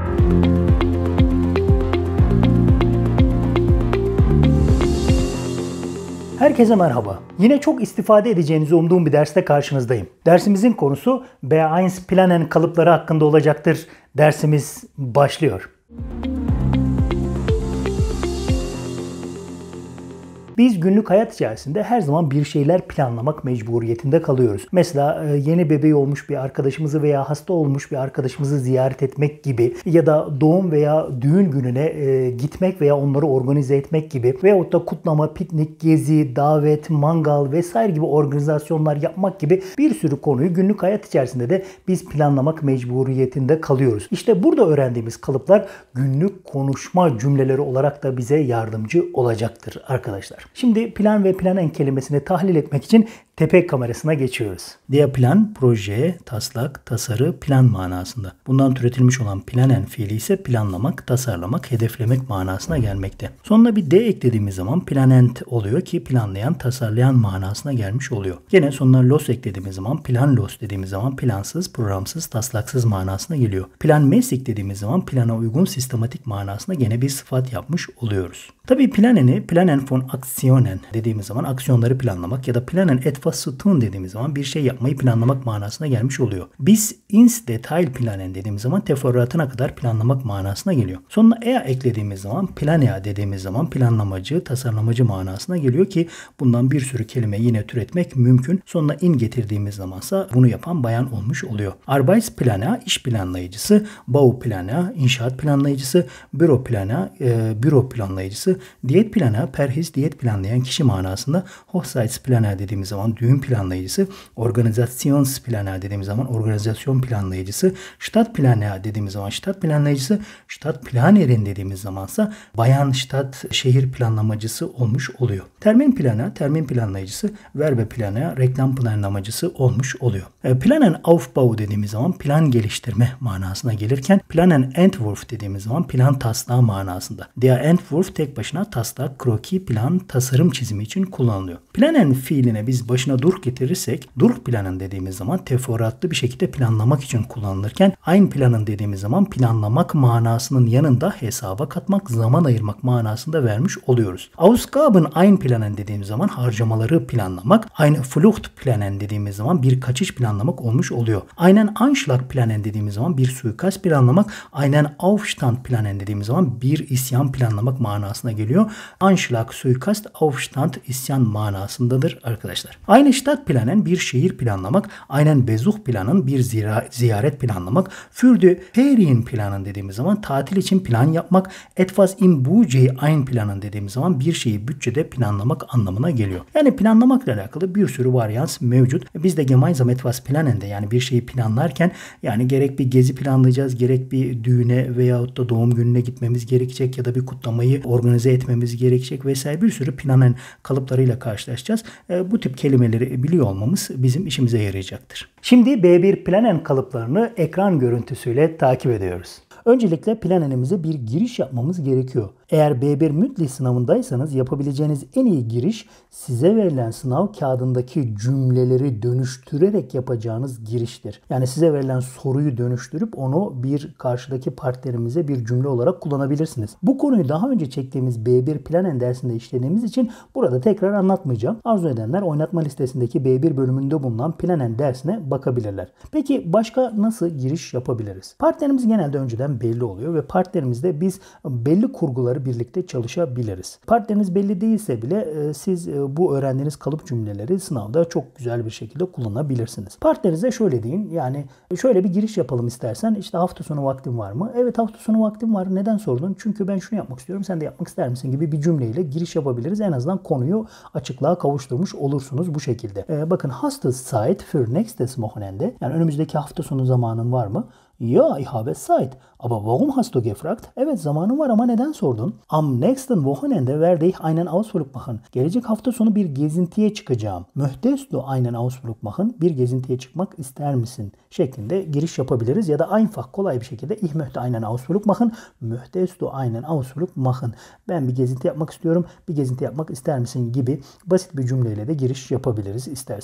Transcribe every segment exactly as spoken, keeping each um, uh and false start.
Herkese merhaba. Yine çok istifade edeceğinizi umduğum bir derste karşınızdayım. Dersimizin konusu B eins Planen kalıpları hakkında olacaktır. Dersimiz başlıyor. Biz günlük hayat içerisinde her zaman bir şeyler planlamak mecburiyetinde kalıyoruz. Mesela yeni bebeği olmuş bir arkadaşımızı veya hasta olmuş bir arkadaşımızı ziyaret etmek gibi ya da doğum veya düğün gününe gitmek veya onları organize etmek gibi veyahut da kutlama, piknik, gezi, davet, mangal vesaire gibi organizasyonlar yapmak gibi bir sürü konuyu günlük hayat içerisinde de biz planlamak mecburiyetinde kalıyoruz. İşte burada öğrendiğimiz kalıplar günlük konuşma cümleleri olarak da bize yardımcı olacaktır arkadaşlar. Şimdi plan ve planen kelimesini tahlil etmek için tepe kamerasına geçiyoruz. Der plan, proje, taslak, tasarı, plan manasında. Bundan türetilmiş olan planen fiili ise planlamak, tasarlamak, hedeflemek manasına gelmekte. Sonuna bir de eklediğimiz zaman planent oluyor ki planlayan, tasarlayan manasına gelmiş oluyor. Gene sonuna los eklediğimiz zaman planlos dediğimiz zaman plansız, programsız, taslaksız manasına geliyor. Plan mes eklediğimiz zaman plana uygun, sistematik manasına gene bir sıfat yapmış oluyoruz. Tabii planeni, planen von Aktionen dediğimiz zaman aksiyonları planlamak ya da planen etwas zu tun dediğimiz zaman bir şey yapmayı planlamak manasına gelmiş oluyor. Bis ins Detail planen dediğimiz zaman teferruatına kadar planlamak manasına geliyor. Sonuna ea eklediğimiz zaman planea dediğimiz zaman planlamacı, tasarlamacı manasına geliyor ki bundan bir sürü kelime yine türetmek mümkün. Sonuna in getirdiğimiz zamansa bunu yapan bayan olmuş oluyor. Arbeitsplaner iş planlayıcısı, Bauplaner inşaat planlayıcısı, Büroplaner e, büro planlayıcısı, diyet planer perhis diyet planlayan kişi manasında, Hochzeitsplaner dediğimiz zaman düğün planlayıcısı, Organisationsplaner dediğimiz zaman organizasyon planlayıcısı, Stadtplaner dediğimiz zaman ştat planlayıcısı, Stadtplanerin dediğimiz zamansa bayan ştat şehir planlamacısı olmuş oluyor. Termin planer termin planlayıcısı, Verbe planer reklam planlamacısı olmuş oluyor. E, planen Aufbau dediğimiz zaman plan geliştirme manasına gelirken planen Entwurf dediğimiz zaman plan taslağı manasında. Der Entwurf tek başına taslak, kroki, plan, tasarım çizimi için kullanılıyor. Planen fiiline biz başına dur getirirsek, dur planın dediğimiz zaman teferruatlı bir şekilde planlamak için kullanılırken, ein planın dediğimiz zaman planlamak manasının yanında hesaba katmak, zaman ayırmak manasında vermiş oluyoruz. Ausgaben ein planen dediğimiz zaman harcamaları planlamak, ein Flucht planen dediğimiz zaman bir kaçış planlamak olmuş oluyor. Einen Anschlag planen dediğimiz zaman bir suikast planlamak, einen Aufstand planen dediğimiz zaman bir isyan planlamak manasına geliyor. Anschlag, suikast, Aufstand, isyan manasındadır arkadaşlar. Aynı Stadt planen bir şehir planlamak, aynen Besuch planın bir zira, ziyaret planlamak, für die Ferien planın dediğimiz zaman tatil için plan yapmak, etwas im Budget ein planın dediğimiz zaman bir şeyi bütçede planlamak anlamına geliyor. Yani planlamakla alakalı bir sürü varyans mevcut. Biz de gemeinsam etwas planende yani bir şeyi planlarken yani gerek bir gezi planlayacağız, gerek bir düğüne veyahut da doğum gününe gitmemiz gerekecek ya da bir kutlamayı organize etmemiz gerekecek vesaire bir sürü planen kalıplarıyla karşılaşacağız. E, bu tip kelimeleri biliyor olmamız bizim işimize yarayacaktır. Şimdi B bir planen kalıplarını ekran görüntüsüyle takip ediyoruz. Öncelikle planenimize bir giriş yapmamız gerekiyor. Eğer B bir mütli sınavındaysanız yapabileceğiniz en iyi giriş size verilen sınav kağıdındaki cümleleri dönüştürerek yapacağınız giriştir. Yani size verilen soruyu dönüştürüp onu bir karşıdaki partnerimize bir cümle olarak kullanabilirsiniz. Bu konuyu daha önce çektiğimiz B bir planen dersinde işlediğimiz için burada tekrar anlatmayacağım. Arzu edenler oynatma listesindeki B bir bölümünde bulunan planen dersine bakabilirler. Peki başka nasıl giriş yapabiliriz? Partnerimiz genelde önceden belli oluyor ve partnerimizle biz belli kurguları birlikte çalışabiliriz. Partneriniz belli değilse bile e, siz e, bu öğrendiğiniz kalıp cümleleri sınavda çok güzel bir şekilde kullanabilirsiniz. Partnerinize şöyle deyin, yani şöyle bir giriş yapalım istersen, işte hafta sonu vaktin var mı? Evet, hafta sonu vaktim var. Neden sordun? Çünkü ben şunu yapmak istiyorum, sen de yapmak ister misin gibi bir cümleyle giriş yapabiliriz. En azından konuyu açıklığa kavuşturmuş olursunuz bu şekilde. E, bakın, hast du Zeit für nächstes Wochenende? Yani önümüzdeki hafta sonu zamanın var mı? Ja, ich habe Zeit. Aber warum hast du gefragt? Evet, zamanım var ama neden sordun? Am nächsten Wochenende werde ich einen Ausflug machen. Gelecek hafta sonu bir gezintiye çıkacağım. Möchtest du einen Ausflug machen? Bir gezintiye çıkmak ister misin? Şeklinde giriş yapabiliriz. Ya da einfach, kolay bir şekilde ich möchte einen Ausflug machen. Möchtest du einen Ausflug machen? Ben bir gezinti yapmak istiyorum. Bir gezinti yapmak ister misin gibi basit bir cümleyle de giriş yapabiliriz istersek.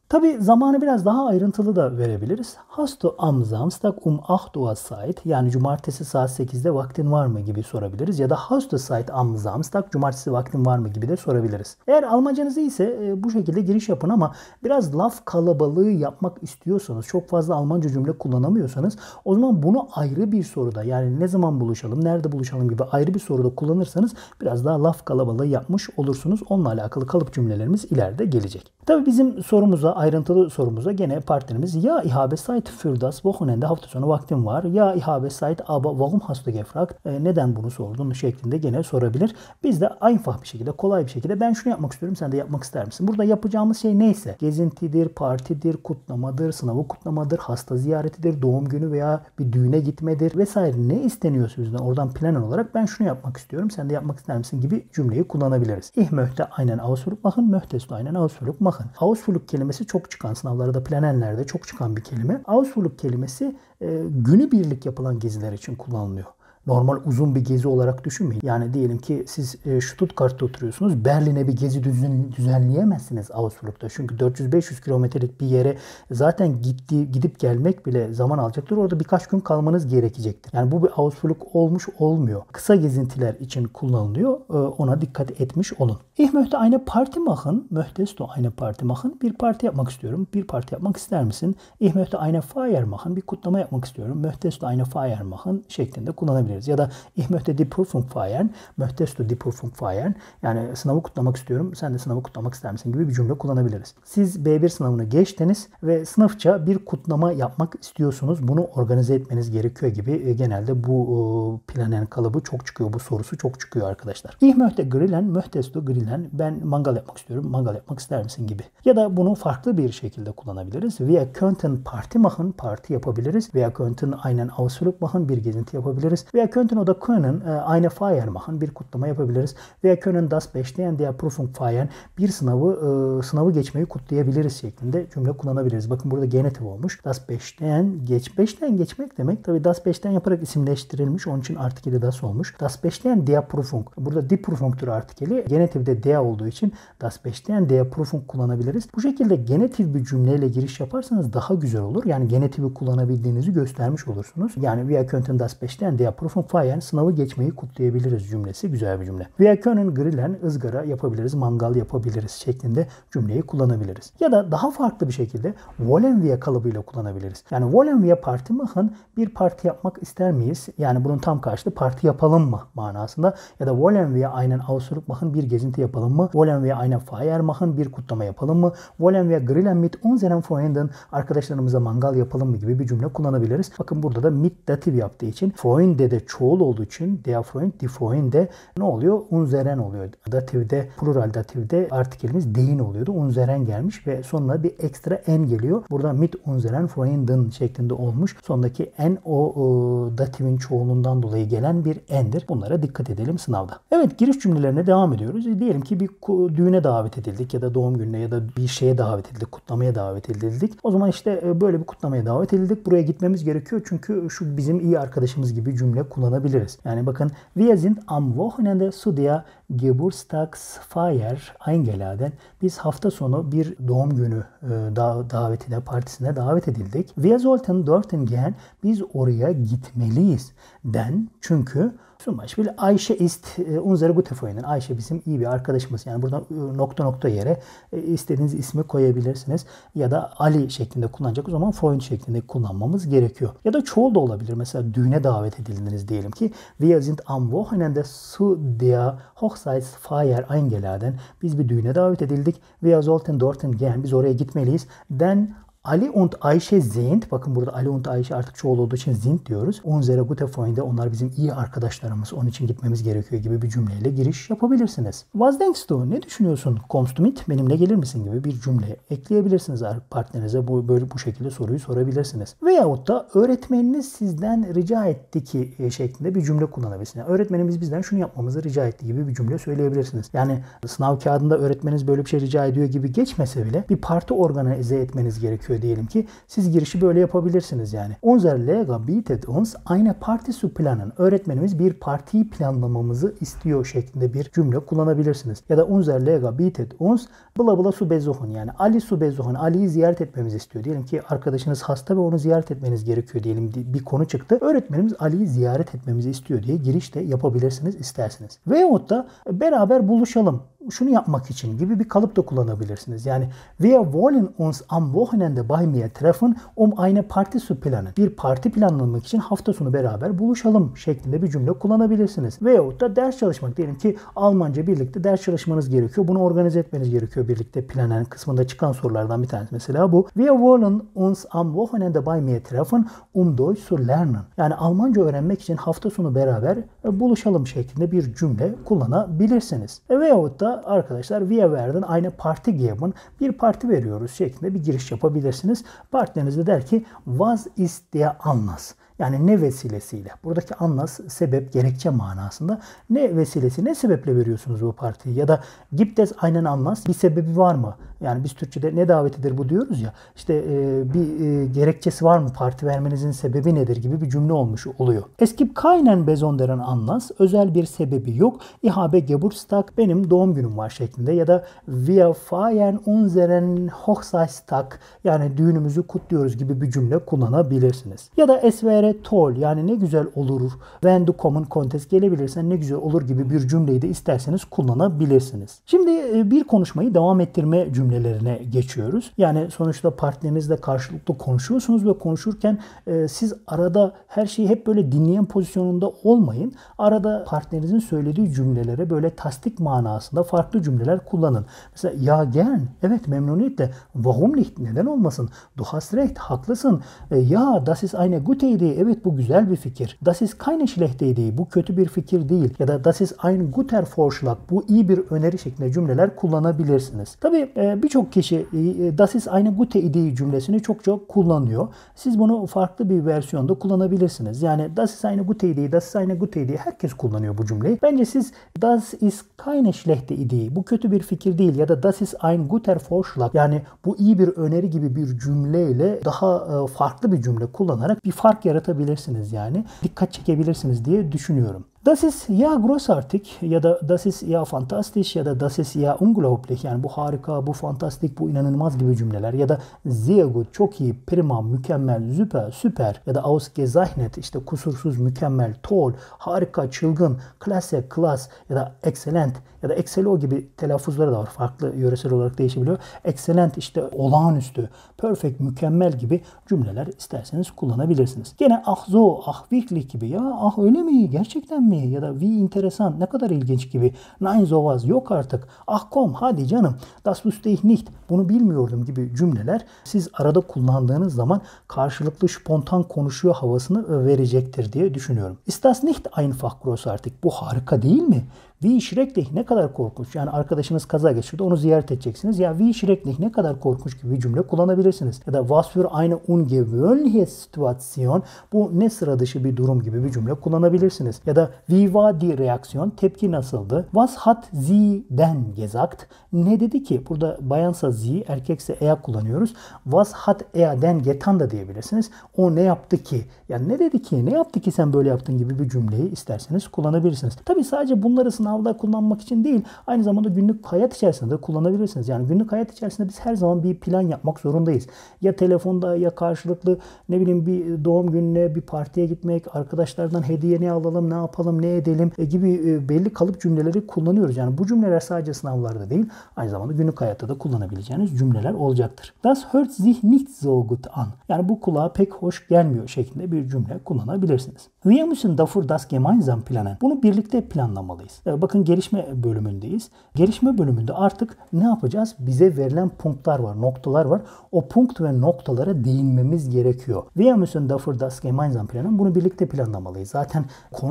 Tabi zamanı biraz daha ayrıntılı da verebiliriz. Hast du am Samstag um acht Uhr Zeit? Yani cumartesi saat sekizde vaktin var mı gibi sorabiliriz. Ya da hast du Zeit am Samstag? Cumartesi vaktin var mı gibi de sorabiliriz. Eğer Almancanız iyiyse bu şekilde giriş yapın ama biraz laf kalabalığı yapmak istiyorsanız, çok fazla Almanca cümle kullanamıyorsanız o zaman bunu ayrı bir soruda, yani ne zaman buluşalım, nerede buluşalım gibi ayrı bir soruda kullanırsanız biraz daha laf kalabalığı yapmış olursunuz. Onunla alakalı kalıp cümlelerimiz ileride gelecek. Tabii bizim sorumuza, ayrıntılı sorumuza gene partnerimiz ya ich habe Zeit für das Wochenende, hafta sonu vaktim var. Ya ich habe Zeit aber warum hast du gefragt? E, neden bunu sordun şeklinde gene sorabilir. Biz de einfach bir şekilde, kolay bir şekilde ben şunu yapmak istiyorum, sen de yapmak ister misin? Burada yapacağımız şey neyse, gezintidir, partidir, kutlamadır, sınavı kutlamadır, hasta ziyaretidir, doğum günü veya bir düğüne gitmedir vesaire, ne isteniyorsa bizden oradan plan olarak ben şunu yapmak istiyorum, sen de yapmak ister misin gibi cümleyi kullanabiliriz. Ich möchte einen Ausflug machen, möchtest du einen Ausflug machen? Ausflug kelimesi çok çıkan, sınavlarda, planenlerde çok çıkan bir kelime. Ausflug kelimesi e, günübirlik yapılan geziler için kullanılıyor. Normal uzun bir gezi olarak düşünmeyin. Yani diyelim ki siz Stuttgart'ta oturuyorsunuz. Berlin'e bir gezi düzenleyemezsiniz Ausflug'da. Çünkü dört yüz beş yüz kilometrelik bir yere zaten gitti, gidip gelmek bile zaman alacaktır. Orada birkaç gün kalmanız gerekecektir. Yani bu bir Ausflug olmuş olmuyor. Kısa gezintiler için kullanılıyor. Ona dikkat etmiş olun. Ich möchte eine Party machen. Möchtest du eine Party machen? Bir parti yapmak istiyorum. Bir parti yapmak ister misin? Ich möchte eine Feier machen. Bir kutlama yapmak istiyorum. Möchtest du eine Feier machen? Şeklinde kullanabiliriz. Ya da ich möchte die Prüfung feiern, möchtest du die Prüfung feiern? Yani sınavı kutlamak istiyorum, sen de sınavı kutlamak ister misin gibi bir cümle kullanabiliriz. Siz B bir sınavını geçtiniz ve sınıfça bir kutlama yapmak istiyorsunuz. Bunu organize etmeniz gerekiyor gibi genelde bu planen kalıbı çok çıkıyor, bu sorusu çok çıkıyor arkadaşlar. Ich möchte grillen, möchtest du grillen? Ben mangal yapmak istiyorum, mangal yapmak ister misin gibi. Ya da bunu farklı bir şekilde kullanabiliriz. Wir könnten Party machen, parti yapabiliriz. Wir könnten einen Ausflug machen, bir gezinti yapabiliriz. Wir könnten oder können eine Feier machen, bir kutlama yapabiliriz. Wir können das bestehen der Prüfung feiern, bir sınavı sınavı geçmeyi kutlayabiliriz şeklinde cümle kullanabiliriz. Bakın burada genitif olmuş. Das bestehen, geç bestehen geçmek demek. Tabii das bestehen yaparak isimleştirilmiş. Onun için artikeli das olmuş. Das bestehen der Prüfung. Burada die Prüfung'tur artikeli. Genitifde der olduğu için das bestehen der Prüfung kullanabiliriz. Bu şekilde genitif bir cümleyle giriş yaparsanız daha güzel olur. Yani genitifi kullanabildiğinizi göstermiş olursunuz. Yani wir könnten das bestehen der Prüfung feiern, sınavı geçmeyi kutlayabiliriz cümlesi güzel bir cümle. Wir können grillen, ızgara yapabiliriz, mangal yapabiliriz şeklinde cümleyi kullanabiliriz. Ya da daha farklı bir şekilde wollen wir kalıbıyla kullanabiliriz. Yani wollen wir Party machen, bir parti yapmak ister miyiz? Yani bunun tam karşılığı parti yapalım mı manasında. Ya da wollen wir einen Ausflug machen, bir gezinti yapalım mı? Wollen wir eine Feier machen, bir kutlama yapalım mı? Wollen wir grillen mit unseren Freunden, arkadaşlarımıza mangal yapalım mı gibi bir cümle kullanabiliriz. Bakın burada da mit datif yaptığı için Freunde de çoğul olduğu için der Freund, die Freunde ne oluyor? Unseren oluyor. Datifde, plural datifde artikelimiz dein oluyordu. Unseren gelmiş ve sonuna bir ekstra en geliyor. Burada mit unseren Freunden şeklinde olmuş. Sondaki en o, o datifin çoğulundan dolayı gelen bir endir. Bunlara dikkat edelim sınavda. Evet, giriş cümlelerine devam ediyoruz. E, diyelim ki bir düğüne davet edildik ya da doğum gününe ya da bir şeye davet edildik, kutlamaya davet edildik. O zaman işte e, böyle bir kutlamaya davet edildik. Buraya gitmemiz gerekiyor çünkü şu bizim iyi arkadaşımız gibi cümle kullanabiliriz. Yani bakın, wir sind am Wochenende zu der Geburtstagsfeier eingeladen. Biz hafta sonu bir doğum günü e, da, davetine, partisine davet edildik. Wir sollten dorthin gehen. Biz oraya gitmeliyiz. Den, çünkü zum Beispiel Ayşe ist unsere gute Freundin. Ayşe bizim iyi bir arkadaşımız. Yani buradan nokta nokta yere istediğiniz ismi koyabilirsiniz. Ya da Ali şeklinde kullanacak, o zaman Freund şeklinde kullanmamız gerekiyor. Ya da çoğul da olabilir. Mesela düğüne davet edildiniz diyelim ki. Wir sind am Wochenende zu der Hochzeitsfeier eingeladen. Biz bir düğüne davet edildik. Wir sollten dorthin gehen. Biz oraya gitmeliyiz. Denn Ali und Ayşe sind. Bakın burada Ali und Ayşe artık çoğul olduğu için sind diyoruz. Unsere gute Freunde, onlar bizim iyi arkadaşlarımız. Onun için gitmemiz gerekiyor gibi bir cümleyle giriş yapabilirsiniz. Was denkst du? Ne düşünüyorsun? Kommst du mit? Benimle gelir misin gibi bir cümle ekleyebilirsiniz partnerinize. Bu böyle bu şekilde soruyu sorabilirsiniz. Veyahut da öğretmeniniz sizden rica etti ki şeklinde bir cümle kullanabilirsiniz. Yani öğretmenimiz bizden şunu yapmamızı rica etti gibi bir cümle söyleyebilirsiniz. Yani sınav kağıdında öğretmeniniz böyle bir şey rica ediyor gibi geçmese bile bir parti organize etmeniz gerekiyor. gerekiyor diyelim ki. Siz girişi böyle yapabilirsiniz yani. Unser Lehrer bietet uns eine Party zu planen. Öğretmenimiz bir partiyi planlamamızı istiyor şeklinde bir cümle kullanabilirsiniz. Ya da Unser Lehrer bietet uns bla bla zu besuchen. Yani Ali zu besuchen. Ali'yi ziyaret etmemizi istiyor. Diyelim ki arkadaşınız hasta ve onu ziyaret etmeniz gerekiyor diyelim, bir konu çıktı. Öğretmenimiz Ali'yi ziyaret etmemizi istiyor diye giriş de yapabilirsiniz isterseniz. Veyahut da beraber buluşalım, şunu yapmak için gibi bir kalıp da kullanabilirsiniz. Yani wir wollen uns am Wochenende bei mir treffen, um eine Party zu planen. Bir parti planlamak için hafta sonu beraber buluşalım şeklinde bir cümle kullanabilirsiniz. Veyahut da ders çalışmak. Diyelim ki Almanca birlikte ders çalışmanız gerekiyor. Bunu organize etmeniz gerekiyor birlikte. Planen kısmında çıkan sorulardan bir tanesi mesela bu. Wir wollen uns am Wochenende bei mir treffen, um Deutsch zu lernen. Yani Almanca öğrenmek için hafta sonu beraber buluşalım şeklinde bir cümle kullanabilirsiniz. Veyahut da arkadaşlar wir werden eine Party geben, bir parti veriyoruz şeklinde bir giriş yapabilirsiniz. Partneriniz de der ki was ist der Anlass? Yani ne vesilesiyle. Buradaki anlas sebep, gerekçe manasında. Ne vesilesi, ne sebeple veriyorsunuz bu partiyi? Ya da gibt es einen Anlass? Bir sebebi var mı? Yani biz Türkçe'de ne davetidir bu diyoruz ya. İşte e, bir e, gerekçesi var mı? Parti vermenizin sebebi nedir gibi bir cümle olmuş oluyor. Es gibt keinen besonderen Anlass. Özel bir sebebi yok. Ich habe Geburtstag. Benim doğum günüm var şeklinde. Ya da wir feiern unseren Hochzeitstag. Yani düğünümüzü kutluyoruz gibi bir cümle kullanabilirsiniz. Ya da es wäre toll, yani ne güzel olur. When du kommen konntest, gelebilirsen ne güzel olur gibi bir cümleyi de isterseniz kullanabilirsiniz. Şimdi bir konuşmayı devam ettirme cümlelerine geçiyoruz. Yani sonuçta partnerinizle karşılıklı konuşuyorsunuz ve konuşurken e, siz arada her şeyi hep böyle dinleyen pozisyonunda olmayın. Arada partnerinizin söylediği cümlelere böyle tasdik manasında farklı cümleler kullanın. Mesela ya gern, evet memnuniyetle. Warum nicht, neden olmasın? Du hast recht, haklısın. E, ya das ist eine gute Idee, evet bu güzel bir fikir. Das ist keine schlechte Idee, bu kötü bir fikir değil. Ya da das ist ein guter Vorschlag, bu iyi bir öneri şeklinde cümleler kullanabilirsiniz. Tabii e, birçok kişi e, das ist eine gute Idee cümlesini çok çok kullanıyor. Siz bunu farklı bir versiyonda kullanabilirsiniz. Yani das ist eine gute Idee, das ist eine gute Idee, herkes kullanıyor bu cümleyi. Bence siz das ist keine schlechte Idee, bu kötü bir fikir değil ya da das ist ein guter Vorschlag, yani bu iyi bir öneri gibi bir cümleyle daha e, farklı bir cümle kullanarak bir fark yaratabilirsiniz yani. Dikkat çekebilirsiniz diye düşünüyorum. Das ist ja großartig ya da das ist ja fantastisch ya da das ist ja unglaublich, yani bu harika, bu fantastik, bu inanılmaz gibi cümleler ya da sehr gut, çok iyi, prima, mükemmel, süper, süper ya da ausgezeichnet, işte kusursuz, mükemmel, toll, harika, çılgın, klasse, klas ya da excellent ya da excelo gibi telaffuzları da var. Farklı yöresel olarak değişebiliyor. Excellent işte olağanüstü, perfect, mükemmel gibi cümleler isterseniz kullanabilirsiniz. Gene ah so, ah wirklich gibi, ya ah öyle mi, gerçekten mi? Ya da wie interesant, ne kadar ilginç gibi. Nein sowas, yok artık. Ah komm, hadi canım. Das wusste ich nicht, bunu bilmiyordum gibi cümleler siz arada kullandığınız zaman karşılıklı spontan konuşuyor havasını verecektir diye düşünüyorum. Ist das nicht einfach großartig? Bu harika değil mi? Wie schrecklich, ne kadar korkunç. Yani arkadaşınız kaza geçirdi, onu ziyaret edeceksiniz. Ya wie schrecklich, ne kadar korkunç gibi bir cümle kullanabilirsiniz. Ya da was für eine ungewöhnliche Situation, bu ne sıra dışı bir durum gibi bir cümle kullanabilirsiniz. Ya da wie war die Reaktion, tepki nasıldı? Was hat sie denn gesagt? Ne dedi ki? Burada bayansa sie, erkekse er kullanıyoruz. Was hat er denn getan da diyebilirsiniz. O ne yaptı ki? Yani ne dedi ki? Ne yaptı ki sen böyle yaptın gibi bir cümleyi isterseniz kullanabilirsiniz. Tabii sadece bunları sınavda kullanmak için değil, aynı zamanda günlük hayat içerisinde de kullanabilirsiniz. Yani günlük hayat içerisinde biz her zaman bir plan yapmak zorundayız. Ya telefonda ya karşılıklı ne bileyim bir doğum gününe, bir partiye gitmek, arkadaşlardan hediye ne alalım, ne yapalım, ne edelim e, gibi e, belli kalıp cümleleri kullanıyoruz. Yani bu cümleler sadece sınavlarda değil, aynı zamanda günlük hayatta da kullanabileceğiniz cümleler olacaktır. Das hört sich nicht so gut an. Yani bu kulağa pek hoş gelmiyor şeklinde bir cümle kullanabilirsiniz. Wir müssen dafür das gemeinsam planen. Bunu birlikte planlamalıyız. Bakın gelişme bölümündeyiz. Gelişme bölümünde artık ne yapacağız? Bize verilen punktlar var, noktalar var. O punkt ve noktalara değinmemiz gerekiyor. Wir müssen dafür das gemeinsam planen. Bunu birlikte planlamalıyız. Zaten konunun adı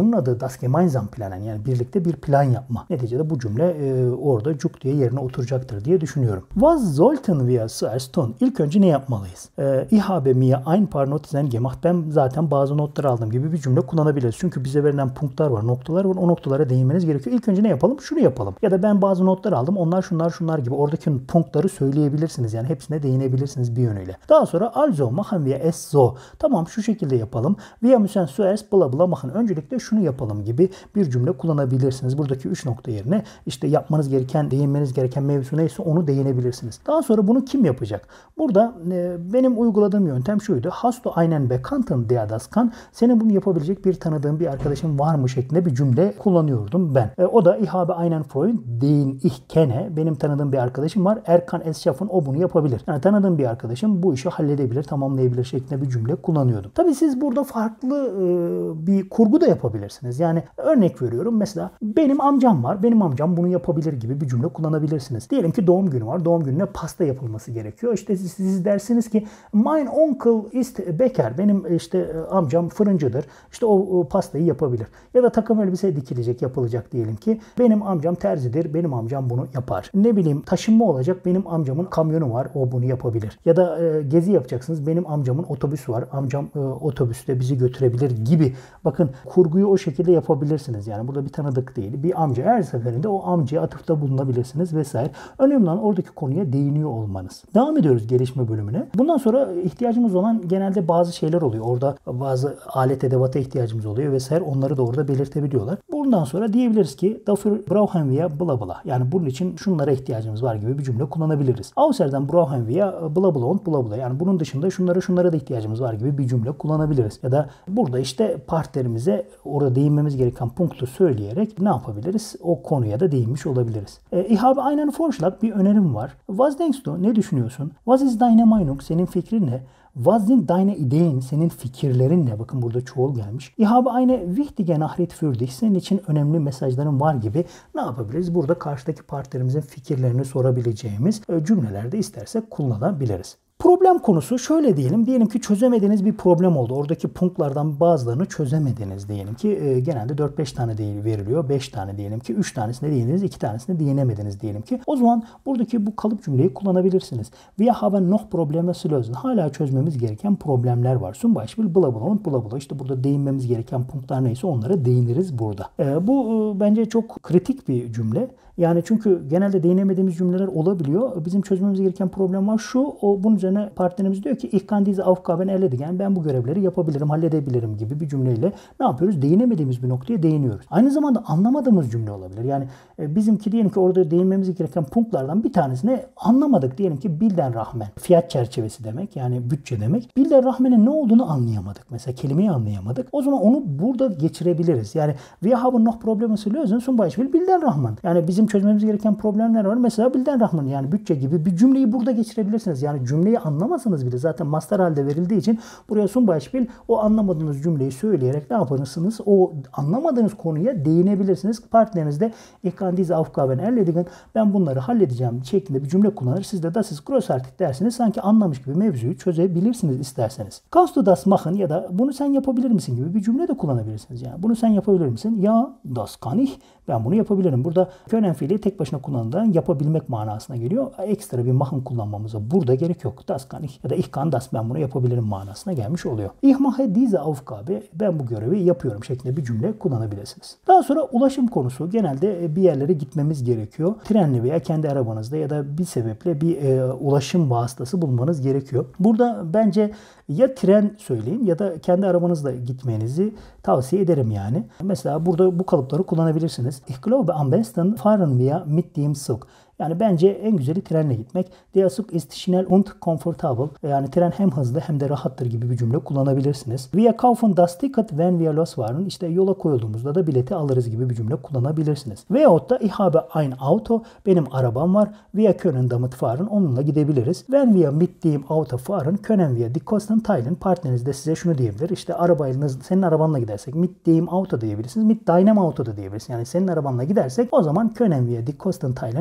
das gemeinsam planen, yani birlikte bir plan yapma. Neticede bu cümle e, orada cuk diye yerine oturacaktır diye düşünüyorum. Was sollten wir zuerst tun? İlk önce ne yapmalıyız? E, ich habe mir ein paar Notizen gemacht. Ben zaten bazı notlar aldım gibi bir cümle kullanabiliriz. Çünkü bize verilen punktlar var, noktalar var. O noktalara değinmeniz gerekiyor. İlk önce ne yapalım? Şunu yapalım. Ya da ben bazı notlar aldım. Onlar şunlar şunlar gibi. Oradaki punktları söyleyebilirsiniz. Yani hepsine değinebilirsiniz bir yönüyle. Daha sonra also machen wir es so. Tamam, şu şekilde yapalım. Wir müssen zuerst bla bla machen. Öncelikle şunu yapalım gibi bir cümle kullanabilirsiniz. Buradaki üç nokta yerine işte yapmanız gereken, değinmeniz gereken mevzu neyse onu değinebilirsiniz. Daha sonra bunu kim yapacak? Burada e, benim uyguladığım yöntem şuydu. Hast du einen Bekannten, der das kann? Senin bunu yapabilecek bir tanıdığın bir arkadaşın var mı şeklinde bir cümle kullanıyordum ben. E, o da ich habe einen Freund, den ich kenne. Benim tanıdığım bir arkadaşım var. Er kann es schaffen. O bunu yapabilir. Yani tanıdığım bir arkadaşım bu işi halledebilir, tamamlayabilir şeklinde bir cümle kullanıyordum. Tabii siz burada farklı e, bir kurgu da yapabilirsiniz. Yani örnek veriyorum. Mesela benim amcam var. Benim amcam bunu yapabilir gibi bir cümle kullanabilirsiniz. Diyelim ki doğum günü var. Doğum gününe pasta yapılması gerekiyor. İşte siz, siz dersiniz ki mein Onkel ist Bäcker. Benim işte amcam fırıncıdır. İşte o, o pastayı yapabilir. Ya da takım elbise dikilecek, yapılacak diyelim ki. Benim amcam terzidir. Benim amcam bunu yapar. Ne bileyim taşınma olacak. Benim amcamın kamyonu var. O bunu yapabilir. Ya da e, gezi yapacaksınız. Benim amcamın otobüsü var. Amcam e, otobüste bizi götürebilir gibi. Bakın kurguyu o şekilde yapabilirsiniz. Yani burada bir tanıdık değil. Bir amca, her seferinde o amcaya atıfta bulunabilirsiniz vesaire. Önemli olan oradaki konuya değiniyor olmanız. Devam ediyoruz gelişme bölümüne. Bundan sonra ihtiyacımız olan genelde bazı şeyler oluyor. Orada bazı alet edevata ihtiyacımız oluyor vesaire. Onları da orada belirtebiliyorlar. Bundan sonra diyebiliriz ki dafür brauchen wir bla bla. Yani bunun için şunlara ihtiyacımız var gibi bir cümle kullanabiliriz. Außerdem brauchen wir bla bla und bla bla. Yani bunun dışında şunlara şunlara da ihtiyacımız var gibi bir cümle kullanabiliriz. Ya da burada işte partnerimize orada değinmemiz gereken punktu söyleyerek ne yapabiliriz? O konuya da değinmiş olabiliriz. E, ich habe einen Vorschlag, bir önerim var. Was denkst du? Ne düşünüyorsun? Was ist deine Meinung? Senin fikrin ne? Was sind deine Ideen? Senin fikirlerin ne? Bakın burada çoğul gelmiş. Ich habe eine wichtige Nachricht für dich. Senin için önemli mesajlarım var gibi ne yapabiliriz? Burada karşıdaki partnerimizin fikirlerini sorabileceğimiz cümlelerde istersek kullanabiliriz. Problem konusu şöyle diyelim. Diyelim ki çözemediğiniz bir problem oldu. Oradaki punktlardan bazılarını çözemediniz diyelim ki. E, genelde dört beş tane değil veriliyor. beş tane diyelim ki. üç tanesine değindiniz. iki tanesine değinemediniz diyelim ki. O zaman buradaki bu kalıp cümleyi kullanabilirsiniz. Wir haben noch Probleme zu lösen. Hala çözmemiz gereken problemler var. Zum Beispiel bla bla und bla bla. İşte burada değinmemiz gereken punktlar neyse onlara değiniriz burada. E, bu e, bence çok kritik bir cümle. Yani çünkü genelde değinemediğimiz cümleler olabiliyor. Bizim çözmemiz gereken problem var şu. O bunun üzerine partnerimiz diyor ki ich kann diese Aufgaben erledigen. Yani ben bu görevleri yapabilirim, halledebilirim gibi bir cümleyle ne yapıyoruz? Değinemediğimiz bir noktaya değiniyoruz. Aynı zamanda anlamadığımız cümle olabilir. Yani e, bizimki diyelim ki orada değinmemiz gereken punktlardan bir tanesini anlamadık. Diyelim ki bilden rahmen. Fiyat çerçevesi demek. Yani bütçe demek. Bilden rahmenin ne olduğunu anlayamadık. Mesela kelimeyi anlayamadık. O zaman onu burada geçirebiliriz. Yani wir haben noch Probleme zu lösen. Zum Beispiel bilden rahmen. Yani bizim çözmemiz gereken problemler var. Mesela bilden rahman, yani bütçe gibi bir cümleyi burada geçirebilirsiniz. Yani cümleyi anlamasanız bile zaten master halde verildiği için buraya zum Beispiel o anlamadığınız cümleyi söyleyerek ne yaparsınız? O anlamadığınız konuya değinebilirsiniz. Partneriniz de ich kann diese Aufgaben erledigen. Ben bunları halledeceğim şeklinde bir cümle kullanır. Siz de das ist großartig dersiniz. Sanki anlamış gibi mevzuyu çözebilirsiniz isterseniz. Kannst du das machen ya da bunu sen yapabilir misin gibi bir cümle de kullanabilirsiniz. Yani bunu sen yapabilir misin? Ya das kann ich. Ben bunu yapabilirim. Burada können fiili tek başına kullanılan yapabilmek manasına geliyor. Ekstra bir machen kullanmamıza burada gerek yok. Das kann ich ya da ich kann das, ben bunu yapabilirim manasına gelmiş oluyor. Ich mache diese Aufgabe, ben bu görevi yapıyorum şeklinde bir cümle kullanabilirsiniz. Daha sonra ulaşım konusu. Genelde bir yerlere gitmemiz gerekiyor. Trenle veya kendi arabanızda ya da bir sebeple bir e, ulaşım vasıtası bulmanız gerekiyor. Burada bence ya tren söyleyin ya da kendi arabanızla gitmenizi tavsiye ederim yani. Mesela burada bu kalıpları kullanabilirsiniz. Ich glaube am besten fahren wir mit dem Zug. Yani bence en güzeli trenle gitmek. Der Zug ist schnell und komfortabel. Yani tren hem hızlı hem de rahattır gibi bir cümle kullanabilirsiniz. Wir kaufen das Ticket wenn wir losfahren. İşte yola koyulduğumuzda da bileti alırız gibi bir cümle kullanabilirsiniz. Veyahut da ich habe ein Auto. Benim arabam var. Wir können damit fahren. Onunla gidebiliriz. Wenn wir mit dem Auto fahren können wir die Kosten teilen. Partneriniz de size şunu diyebilir. İşte arabayla, senin arabanla gidersek mit dem Auto diyebilirsiniz. Mit deinem Auto da diyebilirsiniz. Yani senin arabanla gidersek o zaman können wir die Kosten teilen. Yani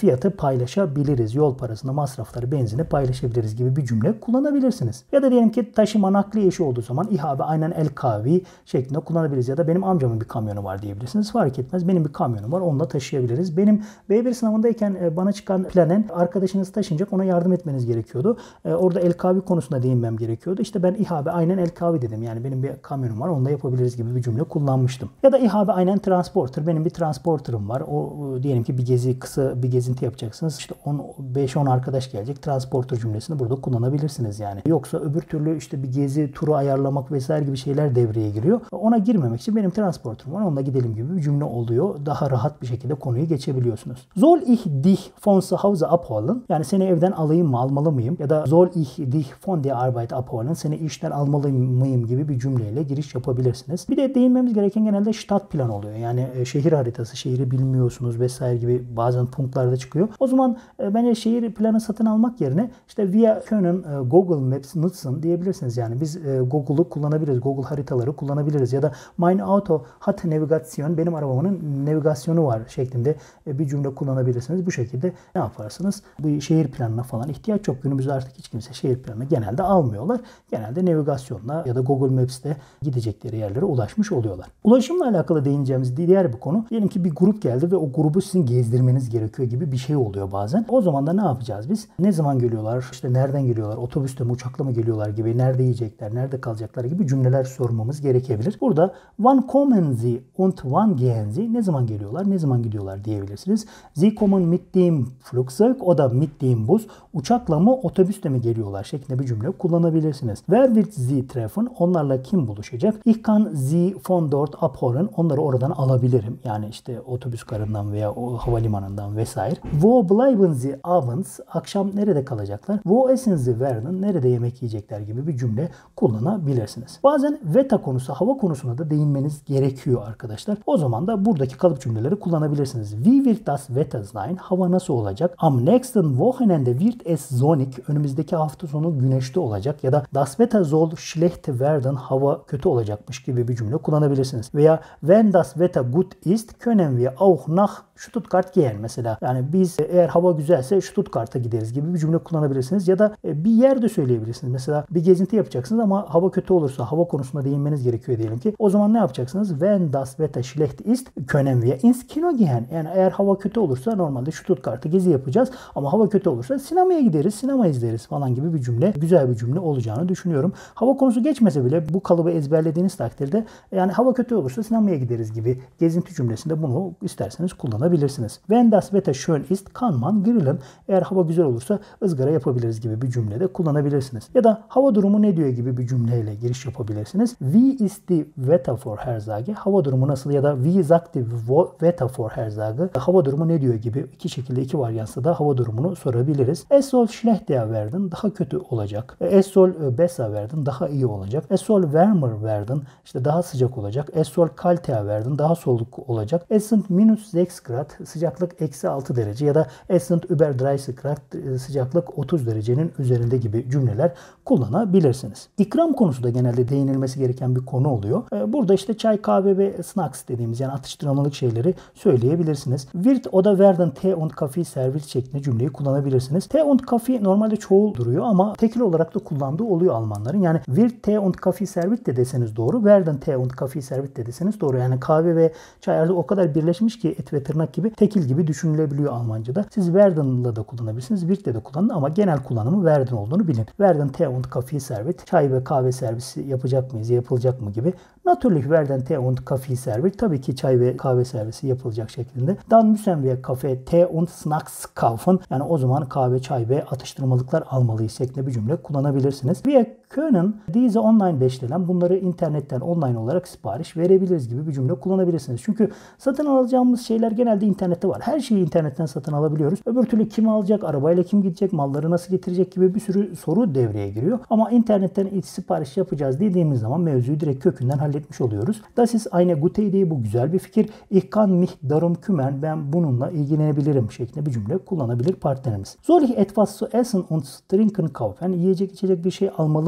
fiyatı paylaşabiliriz. Yol parasını, masrafları, benzini paylaşabiliriz gibi bir cümle kullanabilirsiniz. Ya da diyelim ki taşıma nakliye işi olduğu zaman İHA'be aynen el kavi şeklinde kullanabiliriz. Ya da benim amcamın bir kamyonu var diyebilirsiniz. Fark etmez. Benim bir kamyonum var. Onunla taşıyabiliriz. Benim B bir sınavındayken bana çıkan planen arkadaşınız taşınacak. Ona yardım etmeniz gerekiyordu. Orada el kavi konusunda değinmem gerekiyordu. İşte ben İHA'be aynen el kavi dedim. Yani benim bir kamyonum var. Onunla yapabiliriz gibi bir cümle kullanmıştım. Ya da İHA'be aynen transporter. Benim bir transporterım var. O diyelim ki bir gezi, kısa bir gezinti yapacaksınız. İşte beş on arkadaş gelecek. Transporter cümlesini burada kullanabilirsiniz yani. Yoksa öbür türlü işte bir gezi turu ayarlamak vesaire gibi şeyler devreye giriyor. Ona girmemek için benim transporterim var. Onunla gidelim gibi bir cümle oluyor. Daha rahat bir şekilde konuyu geçebiliyorsunuz. Soll ich dich von zu Hause abholen? Yani seni evden alayım mı, almalı mıyım? Ya da soll ich dich von der Arbeit abholen? Seni işten almalı mıyım gibi bir cümleyle giriş yapabilirsiniz. Bir de değinmemiz gereken genelde Stadt plan oluyor. Yani şehir haritası, şehri bilmiyorsunuz vesaire gibi bazen punktlarda çıkıyor. O zaman bence şehir planı satın almak yerine işte wir können Google Maps nutzen diyebilirsiniz. Yani biz Google'u kullanabiliriz. Google haritaları kullanabiliriz. Ya da mein Auto hat Navigation. Benim arabamın navigasyonu var şeklinde bir cümle kullanabilirsiniz. Bu şekilde ne yaparsınız? Bu şehir planına falan ihtiyaç yok. Günümüzde artık hiç kimse şehir planını genelde almıyorlar. Genelde navigasyonla ya da Google Maps'te gidecekleri yerlere ulaşmış oluyorlar. Ulaşımla alakalı değineceğimiz diğer bir konu. Diyelim ki bir grup geldi ve o grubu sizin gezdirmeniz gerekiyor gibi bir şey oluyor bazen. O zaman da ne yapacağız biz? Ne zaman geliyorlar? İşte nereden geliyorlar? Otobüste mi, uçakla mı geliyorlar gibi, nerede yiyecekler, nerede kalacaklar gibi cümleler sormamız gerekebilir. Burada wann kommen Sie und wann gehen Sie? Ne zaman geliyorlar, ne zaman gidiyorlar diyebilirsiniz. Sie kommen mit dem Flugzeug oder mit dem Bus. Uçakla mı, otobüsle mi geliyorlar şeklinde bir cümle kullanabilirsiniz. Wer wird Sie treffen? Onlarla kim buluşacak? Ich kann Sie von dort abholen. Onları oradan alabilirim. Yani işte otobüs garından veya o havalimanından vesaire. Wo bleiben Sie abends? Akşam nerede kalacaklar? Wo essen Sie werden? Nerede yemek yiyecekler gibi bir cümle kullanabilirsiniz. Bazen Wetter konusu, hava konusuna da değinmeniz gerekiyor arkadaşlar. O zaman da buradaki kalıp cümleleri kullanabilirsiniz. Wie wird das Wetter sein? Hava nasıl olacak? Am nächsten Wochenende wird es sonnig. Önümüzdeki hafta sonu güneşli olacak. Ya da das Wetter soll schlecht werden. Hava kötü olacakmış gibi bir cümle kullanabilirsiniz. Veya wenn das Wetter gut ist, können wir auch nach Stuttgart gehen mesela. Yani biz eğer hava güzelse Stuttgart'a gideriz gibi bir cümle kullanabilirsiniz. Ya da bir yer de söyleyebilirsiniz. Mesela bir gezinti yapacaksınız ama hava kötü olursa hava konusunda değinmeniz gerekiyor diyelim ki. O zaman ne yapacaksınız? Wenn das Wetter schlecht ist, können wir ins Kino gehen. Yani eğer hava kötü olursa normalde Stuttgart'ta gezi yapacağız. Ama hava kötü olursa sinemaya gideriz, sinema izleriz falan gibi bir cümle, güzel bir cümle olacağını düşünüyorum. Hava konusu geçmese bile bu kalıbı ezberlediğiniz takdirde yani hava kötü olursa sinemaya gideriz gibi gezinti cümlesinde bunu isterseniz kullanabilirsiniz. Wenn das Wetter schön ist, kann man grillen. Eğer hava güzel olursa ızgara yapabiliriz gibi bir cümlede kullanabilirsiniz. Ya da hava durumu ne diyor gibi bir cümleyle giriş yapabilirsiniz. Wie ist die Wettervorhersage? Hava durumu nasıl ya da wie sagt die Wettervorhersage? Hava durumu ne diyor gibi iki şekilde iki varyansla da hava durumunu sorabiliriz. Es soll schlechter werden. Daha kötü olacak. Es soll besser werden. Daha iyi olacak. Es soll wärmer werden. İşte daha sıcak olacak. Es soll kalter werden. Daha soğuk olacak. Es sind minus sechs Grad. Sıcaklık eksi altı derece ya da es sind über dreißig Grad. Sıcaklık otuz derecenin üzerinde gibi cümleler kullanabilirsiniz. İkram konusu da genelde değinilmesi gereken bir konu oluyor. Burada işte çay, kahve ve snacks dediğimiz yani atıştırmalık şeyleri söyleyebilirsiniz. Wird oder werden Tee und Kaffee servis şeklinde cümleyi kullanabilirsiniz. Tee und Kaffee normalde çoğul duruyor ama tekil olarak da kullandığı oluyor Almanların. Yani wird Tee und Kaffee servis de deseniz doğru. Werden Tee und Kaffee servis de deseniz doğru. Yani kahve ve çay artık o kadar birleşmiş ki et ve tırnak gibi tekil gibi düşünülebiliyor Almanca'da. Siz werden'la da kullanabilirsiniz. Wird de de kullanın ama genel kullanımı werden olduğunu bilin. Werden Tee und Kaffee servis. Çay ve kahve servisi yapacak mıyız? Yapılacak mı gibi. Natürlich werden Tee und Kaffee servis. Tabii ki çay ve kahve servisi yapılacak şeklinde. Dann müssen wir Kaffee, Tee und Snacks kaufen. Yani o zaman kahve, çay ve atıştırmalıklar almalıyız şeklinde bir cümle kullanabilirsiniz. Wir können diese online bestellen. Bunları internetten online olarak sipariş verebiliriz gibi bir cümle kullanabilirsiniz. Çünkü satın alacağımız şeyler genelde internette var. Her şeyi internetten satın alabiliyoruz. Öbür türlü kim alacak, arabayla kim gidecek, malları nasıl getirecek gibi bir sürü soru devreye giriyor. Ama internetten iç sipariş yapacağız dediğimiz zaman mevzuyu direkt kökünden halletmiş oluyoruz. Das ist eine gute Idee. Bu güzel bir fikir. Ich kann mich darum kümmern. Ben bununla ilgilenebilirim şeklinde bir cümle kullanabilir partnerimiz. Soll ich etwas zu essen und trinken kaufen? Yiyecek içecek bir şey almalı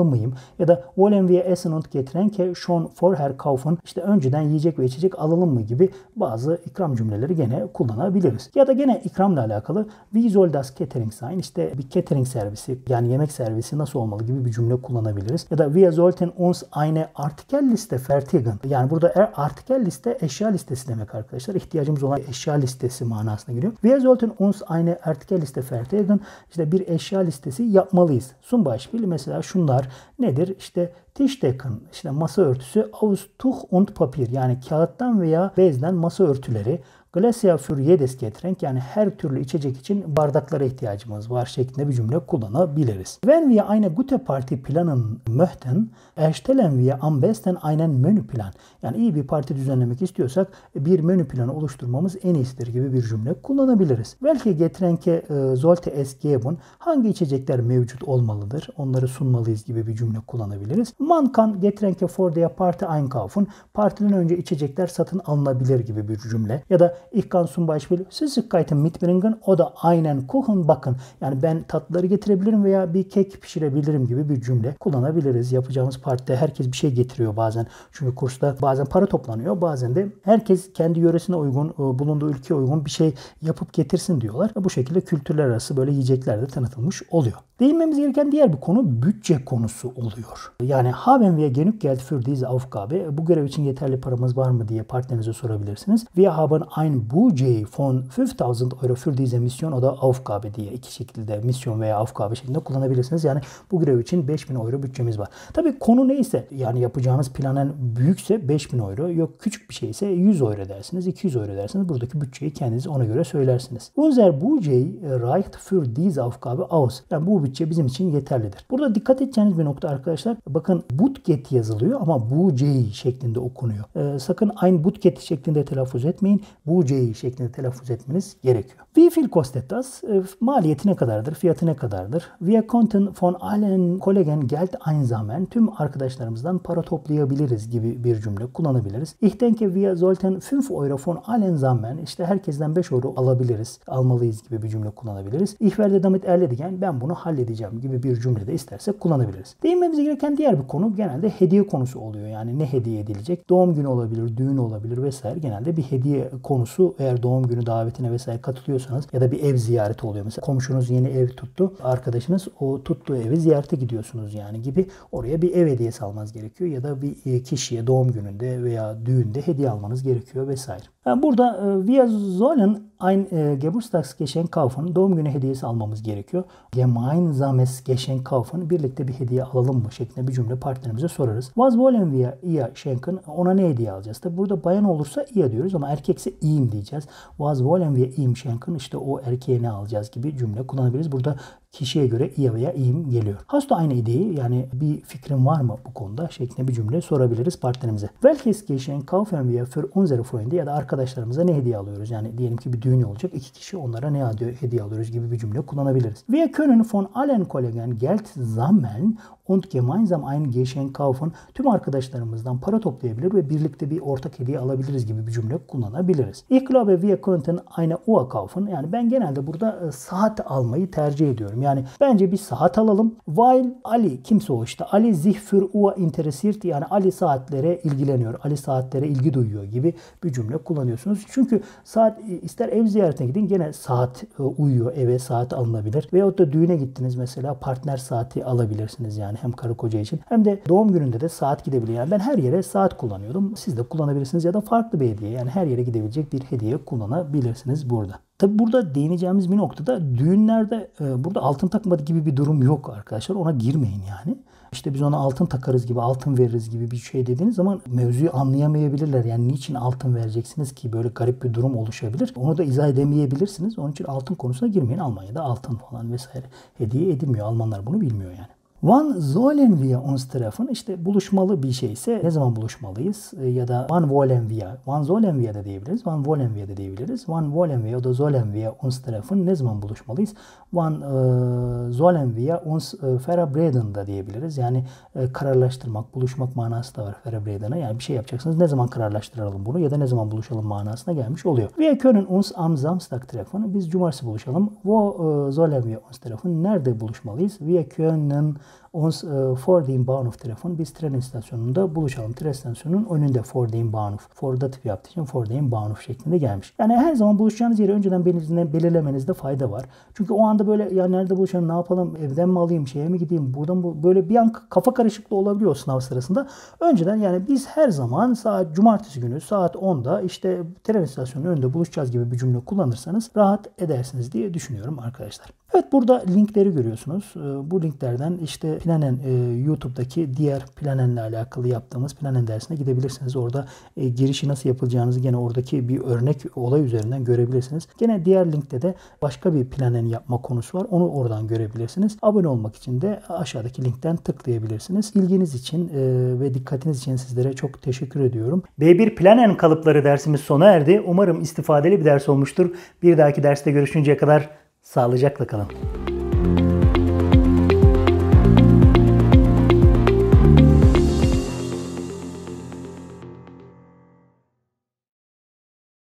mıyım? Ya da wollen wir essen und Getränke schon vorher kaufen? İşte önceden yiyecek ve içecek alalım mı gibi bazı ikram cümleleri gene kullanabiliriz. Ya da gene ikramla alakalı wie soll das Catering sein? İşte bir catering servisi yani yemek servisi nasıl olmalı gibi bir cümle kullanabiliriz. Ya da wir sollten uns eine Artikelliste fertigen. Yani burada artikel liste eşya listesi demek arkadaşlar. İhtiyacımız olan eşya listesi manasına geliyor. Wir sollten uns eine Artikelliste fertigen. İşte bir eşya listesi yapmalıyız. Zum Beispiel mesela şunlar nedir? İşte Tischdecken, işte masa örtüsü, aus Tuch und Papier yani kağıttan veya bezden masa örtüleri. Gläser für jedes Getränk yani her türlü içecek için bardaklara ihtiyacımız var şeklinde bir cümle kullanabiliriz. Wenn wir eine gute Party planen möchten, erstellen wir am besten einen Menüplan. Yani iyi bir parti düzenlemek istiyorsak bir menü planı oluşturmamız en iyisidir gibi bir cümle kullanabiliriz. Welche Getränke sollte es geben? Hangi içecekler mevcut olmalıdır? Onları sunmalıyız gibi bir cümle kullanabiliriz. Man kann Getränke vor der Party einkaufen. Partiden önce içecekler satın alınabilir gibi bir cümle. Ya da Ich kann zum Beispiel Süßigkeiten mitbringen oder einen Kuchen backen. Yani ben tatlıları getirebilirim veya bir kek pişirebilirim gibi bir cümle kullanabiliriz. Yapacağımız partide herkes bir şey getiriyor bazen. Çünkü kursta bazen para toplanıyor. Bazen de herkes kendi yöresine uygun, bulunduğu ülkeye uygun bir şey yapıp getirsin diyorlar. Bu şekilde kültürler arası böyle yiyecekler de tanıtılmış oluyor. Değinmemiz gereken diğer bir konu bütçe konusu oluyor. Yani haben wir genug Geld für diese Aufgabe? Bu görev için yeterli paramız var mı diye partnerinize sorabilirsiniz. Wir haben ein Budget von fünftausend Euro für diese Mission oder Aufgabe diye iki şekilde misyon veya Aufgabe şeklinde kullanabilirsiniz. Yani bu görev için beş bin euro bütçemiz var. Tabii konu neyse yani yapacağınız planın büyükse beş bin euro yok küçük bir şeyse yüz euro dersiniz iki yüz euro dersiniz. Buradaki bütçeyi kendiniz ona göre söylersiniz. Unser Budget reicht für diese Aufgabe aus. Yani bu bütçe bizim için yeterlidir. Burada dikkat edeceğiniz bir nokta arkadaşlar. Bakın Budget yazılıyor ama Budget şeklinde okunuyor. Ee, sakın ein Budget şeklinde telaffuz etmeyin. Budget şeklinde telaffuz etmeniz gerekiyor. Wie viel kostet das? E, maliyeti ne kadardır? Fiyatı ne kadardır? Wir konnten von allen Kollegen Geld einsammeln. Tüm arkadaşlarımızdan para toplayabiliriz gibi bir cümle kullanabiliriz. Ich denke wir sollten fünf euro von allen sammeln. İşte herkesten beş euro alabiliriz, almalıyız gibi bir cümle kullanabiliriz. Ich werde damit erledigen. Ben bunu halledeceğim gibi bir cümle de istersek kullanabiliriz. Değinmemiz gereken diğer bir konu genelde hediye konusu oluyor. Yani ne hediye edilecek? Doğum günü olabilir, düğün olabilir vesaire. Genelde bir hediye konusu eğer doğum günü davetine vesaire katılıyorsanız ya da bir ev ziyareti oluyor. Mesela komşunuz yeni ev tuttu. Arkadaşınız o tuttuğu evi ziyarete gidiyorsunuz yani gibi oraya bir ev hediyesi almanız gerekiyor ya da bir kişiye doğum gününde veya düğünde hediye almanız gerekiyor vesaire. Yani burada wir sollen ein Geburtstagsgeschenk kaufen. Doğum günü hediyesi almamız gerekiyor. Gemeinsames Geschenk kaufen. Birlikte bir hediye alalım mı şeklinde bir cümle partnerimize sorarız. Was wollen wir ihr schenken? Ona ne hediye alacağız? Tabi burada bayan olursa ihr diyoruz ama erkekse ihm diyeceğiz. Was wollen wir ihm schenken? İşte o erkeğe ne alacağız gibi cümle kullanabiliriz. Burada kişiye göre ihr veya ihm geliyor. Hast du eine Idee? Yani bir fikrin var mı bu konuda? Şeklinde bir cümle sorabiliriz partnerimize. Welches Geschenk kaufen wir für unsere Freunde? Ya da arkadaşlarımıza ne hediye alıyoruz? Yani diyelim ki bir düğün olacak. İki kişi onlara ne hediye alıyoruz gibi bir cümle kullanabiliriz. Wir können von allen Kollegen Geld sammeln und gemeinsam ein Geschenk kaufen. Tüm arkadaşlarımızdan para toplayabilir ve birlikte bir ortak hediye alabiliriz gibi bir cümle kullanabiliriz. Ich glaube wir könnten eine Uhr kaufen. Yani ben genelde burada saat almayı tercih ediyorum. Yani bence bir saat alalım. Weil Ali kimse o işte. Ali sich für Uhr interessiert. Yani Ali saatlere ilgileniyor. Ali saatlere ilgi duyuyor gibi bir cümle kullanıyorsunuz. Çünkü saat ister ev ziyaretine gidin gene saat uyuyor. Eve saat alınabilir. Veyahut da düğüne gittiniz mesela partner saati alabilirsiniz yani hem karı koca için hem de doğum gününde de saat gidebilir. Yani ben her yere saat kullanıyordum. Siz de kullanabilirsiniz ya da farklı bir hediye. Yani her yere gidebilecek bir hediye kullanabilirsiniz burada. Tabi burada değineceğimiz bir noktada düğünlerde e, burada altın takma gibi bir durum yok arkadaşlar. Ona girmeyin yani. İşte biz ona altın takarız gibi, altın veririz gibi bir şey dediğiniz zaman mevzuyu anlayamayabilirler. Yani niçin altın vereceksiniz ki böyle garip bir durum oluşabilir. Onu da izah edemeyebilirsiniz. Onun için altın konusuna girmeyin. Almanya'da altın falan vesaire hediye edilmiyor. Almanlar bunu bilmiyor yani. Wann sollen wir uns treffen? İşte buluşmalı bir şeyse ne zaman buluşmalıyız? Ya da wann wollen wir? Wann sollen wir de diyebiliriz. Wann wollen wir de diyebiliriz. Wann wollen wir ya da sollen wir uns treffen? Ne zaman buluşmalıyız? Wann e, sollen wir uns e, verabreden da diyebiliriz. Yani e, kararlaştırmak, buluşmak manası da var verabreden'a. Yani bir şey yapacaksınız. Ne zaman kararlaştıralım bunu ya da ne zaman buluşalım manasına gelmiş oluyor. Wir können uns am Samstag treffen. Biz cumartesi buluşalım. Wo e, sollen wir uns treffen? Nerede buluşmalıyız? Wir können Ons e, for the inbound telefon. Biz tren istasyonunda buluşalım. Tren istasyonunun önünde for the inbound. For datif yaptığı için for the inbound şeklinde gelmiş. Yani her zaman buluşacağınız yeri önceden belirlemenizde fayda var. Çünkü o anda böyle ya nerede buluşalım, ne yapalım, evden mi alayım, şeye mi gideyim, buradan bu böyle bir an kafa karışıklığı olabiliyor sınav sırasında. Önceden yani biz her zaman saat cumartesi günü saat onda işte tren istasyonunun önünde buluşacağız gibi bir cümle kullanırsanız rahat edersiniz diye düşünüyorum arkadaşlar. Evet, burada linkleri görüyorsunuz. Bu linklerden işte Planen YouTube'daki diğer Planen'le alakalı yaptığımız Planen dersine gidebilirsiniz. Orada girişi nasıl yapılacağınızı gene oradaki bir örnek olay üzerinden görebilirsiniz. Gene diğer linkte de başka bir Planen yapma konusu var. Onu oradan görebilirsiniz. Abone olmak için de aşağıdaki linkten tıklayabilirsiniz. İlginiz için ve dikkatiniz için sizlere çok teşekkür ediyorum. B bir Planen kalıpları dersimiz sona erdi. Umarım istifadeli bir ders olmuştur. Bir dahaki derste görüşünceye kadar sağlıcakla kalın.